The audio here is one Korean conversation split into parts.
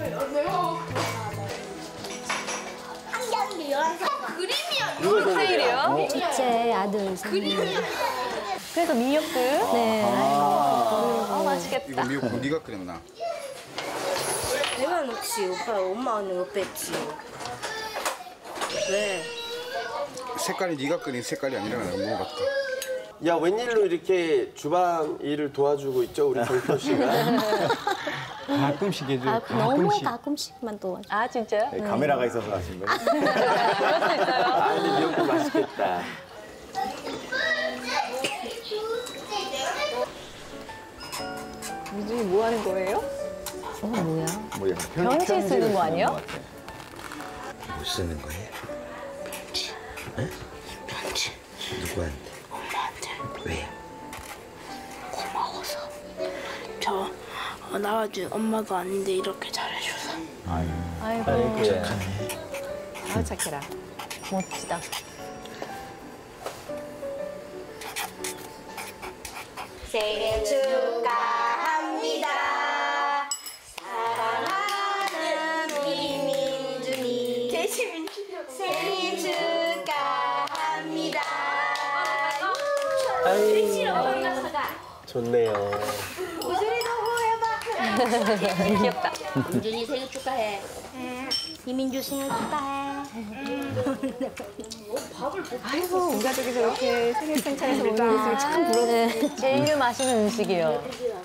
누구 생일이에요? 둘째 아들 생일. 그래서 미역국? 네. 맛있겠다. 이거 미역국 네가 끓였나? 내가 넣지. 오빠 엄마는 못 뺐지. 왜? 색깔이 네가 끓인 색깔이 아니라 내가 먹어봤다. 야, 웬일로 이렇게 주방 일을 도와주고 있죠, 우리 경표 씨가? 가끔씩 해줘요. 너무 가끔씩만 도와줘. 아, 진짜요? 네, 카메라가 있어서 하신 거예요? 그럴 수 있어요. 아, 근데 미역국 맛있겠다. 민준이 뭐 하는 거예요? 뭐야? 뭐 편지 쓰는 거 아니에요? 뭐 쓰는 거예요? 편지. 응? 편지. 누구한테? 엄마한테. 왜? 고마워서. 저 나와준 엄마도 아닌데 이렇게 잘해줘서. 아이고. 아유, 착해라. 멋지다. 생일 축하합니다. 사랑하는 이민준이 생일 축하합니다. 좋네요. 귀엽다. 민준이 생일 축하해. 이민주 생일 축하해. 아이고, 온 가족이 저렇게 생일 생차에서 먹는 모습이 참 부러워. 제일 맛있는 음식이에요.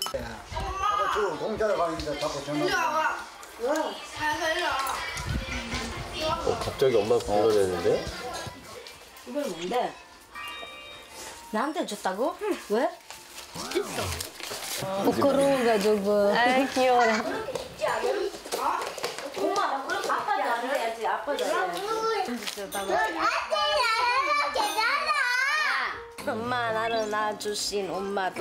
갑자기 엄마 불러내는데? 이건 뭔데? 나한테 줬다고? 왜? 부끄러워가지고. 아이, 귀여워라. 엄마, 그럼 아빠 잘해야지. 아빠 잘해. 엄마 나를 낳아주신 엄마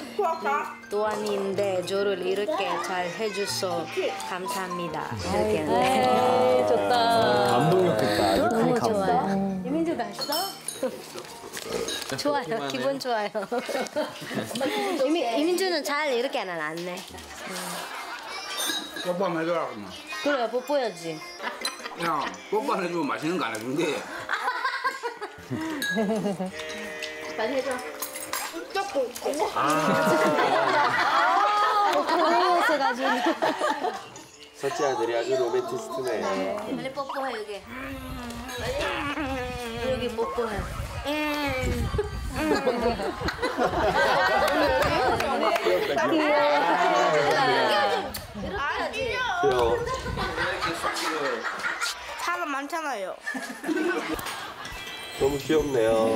또한인데 저를 이렇게 잘 해줘서 감사합니다. 이렇게 에이, 좋다. 감동력 있다. 아주 큰 너무 감동. 좋아요. 이민주 갔어? 좋아요. 기분 좋아요. 이민주는 잘 이렇게 하면 안 내. 뽀뽀 한번 해줘라고. 그래 뽀뽀해야지. 야, 뽀뽀 안 해주면 맛있는 거 안 해준대. 빨리 해줘. 부끄러워서가지고. 첫째 아들이 아주 로맨티스트네. 빨리 뽀뽀해 여기. 여기 뽀뽀해. 귀여워. 사람 많잖아요. 너무 귀엽네요.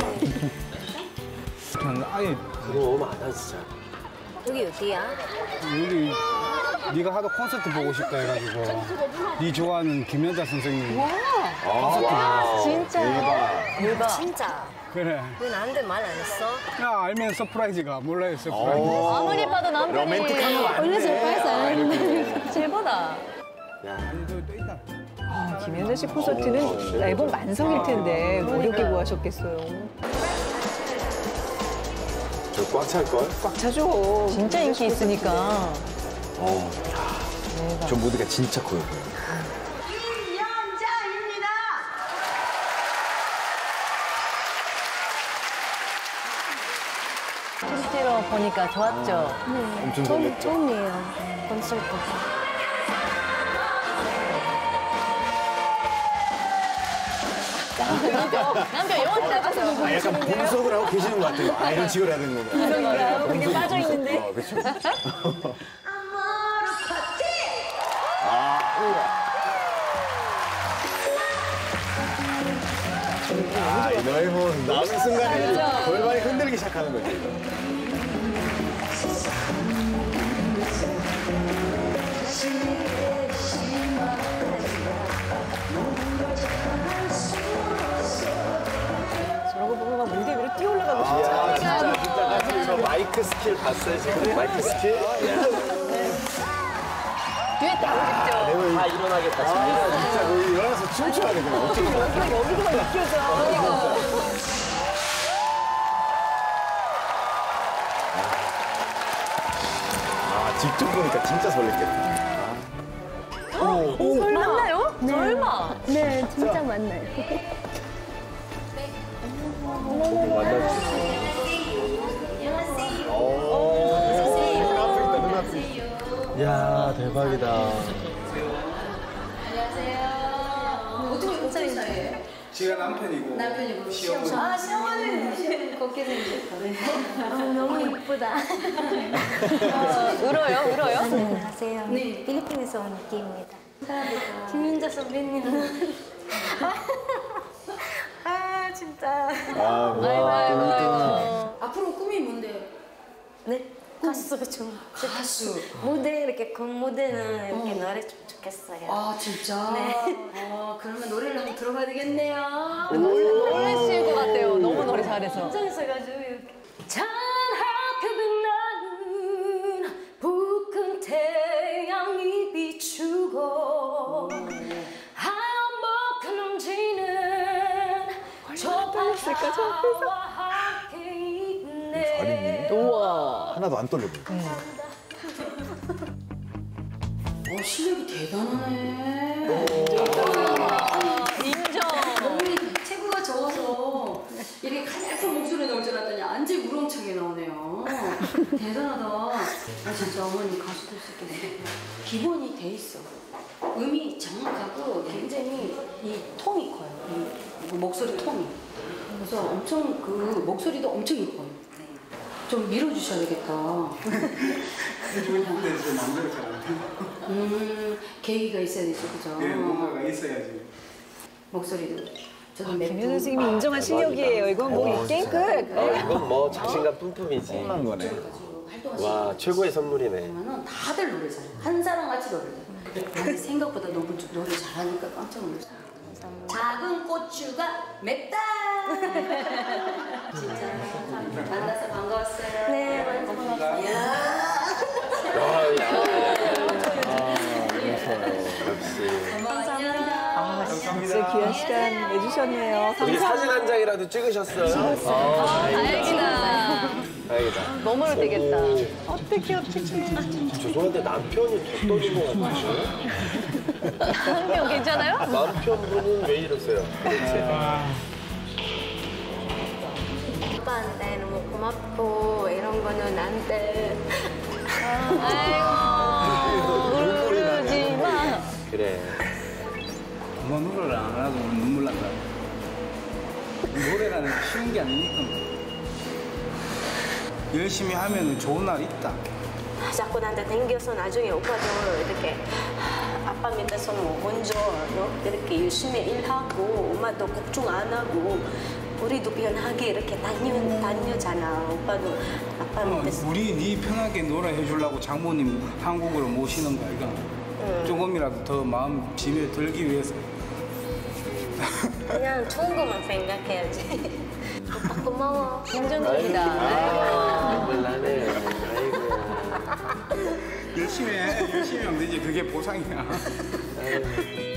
저는 아예 그거 너무 많아, 진짜. 여기 어디야? 여기 네가 하도 콘서트 보고 싶다 해가지고 네 좋아하는 김연자 선생님 진짜. 대박. 진짜. 그래. 왜 나한테 말 안 했어? 야 알면 서프라이즈가 몰라요 서프라이즈. 아무리 봐도 남편이. 로맨틱한 거 원래 서프라이즈. 제보다. 야, 김연자 씨 콘서트는 앨범 만성일 텐데 어렵게 구하셨겠어요. 저 꽉 찰걸? 꽉 차죠. 진짜 인기 있으니까. 저 무대가 진짜 커요. 실제로 보니까 좋았죠. 엄청 설렜죠. 처음이에요. 콘서트. 남편 영원 따라서. 아, 약간 분석을 하고 계시는 것 같아요. 아, 이런 직을 해야 되는 거구나. 되게 빠져있는데. 그렇죠. 아, 이 노래 뭐 나오는 순간에 골반이 흔들리기 시작하는 거죠. 저러고 보면 막 무대 위로 뛰어올라가고 싶죠. 진짜 저 마이크 스킬 봤어요, 지금? 마이크 스킬? 뒤에 따고 싶죠. 다 일어나겠다, 진짜. 진짜 거기 일어나서 춤춰야 돼, 그냥. 어떻게 여기서만 느껴져. 아, 직접 보니까 진짜 설렜겠다. 만나요? 설마? 네, 진짜 만나요. 야 대박이다. 지가 남편이고 시어머니. 너무 이쁘다. 울어요? 안녕하세요. 네. 필리핀에서 온 니키입니다. 김윤자 선배님. 아, 진짜. 앞으로 꿈이 뭔데? 네. 가수 좀. 가수. 무대 이렇게 그 무대는 이렇게 노래 좀 좋겠어요. 아 진짜? 그러면 노래를 한번 들어봐야 되겠네요. 놀라실 것 같아요. 너무 노래 잘해서. 긴장했어가지고 이렇게. 찬하게 빛나는 붉은 태양이 비추고 한복을 넘지는 저 바다와 함께 있네. 우와. 하나도 안 떨려 보여. 실력이 대단하네. 인정. 몸이 체구가 적어서 이렇게 가냘픈 목소리 나올 줄 알았더니 완전 우렁차게 나오네요. 대단하다. 아 진짜 어머니 가수 될 수 있겠네. 기본이 돼 있어. 음이 정확하고 굉장히 이 톤이 커요. 이 목소리 톤이. 그래서 엄청 그 목소리도 엄청 이뻐요. 좀 밀어주셔야 되겠다. 요즘 무대에서 마음대로 잘안 돼요. 계기가 있어야 되죠, 그죠? 네, 뭔가가 있어야지. 목소리도. 저도 김윤 선생님이 인정한 실력이에요. 이건 뭐 게임 끝. 이건 뭐 자신감 뿜뿜이지. 끝난 거네. 와 최고의 선물이네. 그러면은 다들 노래 잘해. 한 사람 같이 노래 잘해. 아니, 생각보다 너무 노래 잘하니까 깜짝 놀랐어. 작은 고추가 맵다. 진짜 만나서 반가웠어요. 네, 반갑습니다. 진짜 귀한 시간 내주셨네요. 우리 사진 한 장이라도 찍으셨어요? 다행이다. 다행이다. 너무 되겠다. 죄송한데 남편이 더 떠는 것 같으세요? 한 명 괜찮아요? 남편분은 왜 이러세요? 오빠한테 너무 고맙고 이런 거는 안 돼. 아이고, 울지 마. 그래. 엄마 노래를 안 하고 눈물 난다. 노래라는 게 쉬운 게 아니니까. 열심히 하면 좋은 날 있다. 자꾸 나한테 땡겨서 나중에 오빠도 이렇게 아빠 밑에서 뭐 먼저 이렇게 열심히 일하고 엄마도 걱정 안 하고 우리도 편하게 이렇게 다녀잖아. 오빠도 아빠 밑에서. 우리 네 편하게 놀아해 주려고 장모님 한국으로 모시는 거 아이가? 조금이라도 더 마음 짐에 들기 위해서. 그냥 좋은 것만 생각해야지. 오빠 고마워. 김전입니다. 눈물 나네요. 아이고. 열심히 해. 열심히 하면 되지. 그게 보상이야. 아이고.